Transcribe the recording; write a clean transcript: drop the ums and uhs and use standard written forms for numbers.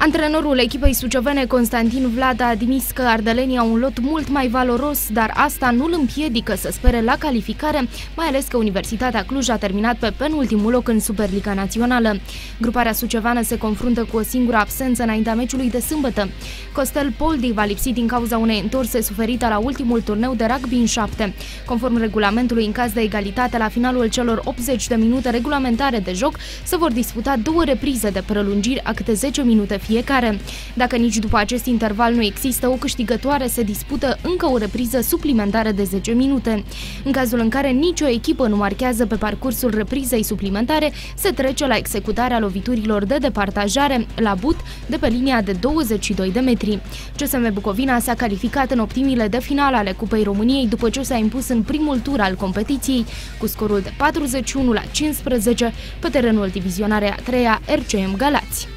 Antrenorul echipei sucevene Constantin Vlad a admis că ardelenii au un lot mult mai valoros, dar asta nu îl împiedică să spere la calificare, mai ales că Universitatea Cluj a terminat pe penultimul loc în Superliga Națională. Gruparea sucevană se confruntă cu o singură absență înaintea meciului de sâmbătă. Costel Poldi va lipsi din cauza unei întorse suferite la ultimul turneu de rugby în 7. Conform regulamentului, în caz de egalitate la finalul celor 80 de minute regulamentare de joc, se vor disputa două reprize de prelungiri a câte 10 minute fiecare. Dacă nici după acest interval nu există o câștigătoare, se dispută încă o repriză suplimentară de 10 minute. În cazul în care nicio echipă nu marchează pe parcursul reprizei suplimentare, se trece la executarea loviturilor de departajare la but de pe linia de 22 de metri. CSM Bucovina s-a calificat în optimile de finală ale Cupei României după ce s-a impus în primul tur al competiției cu scorul de 41-15 pe terenul divizionarea a 3-a RCM Galați.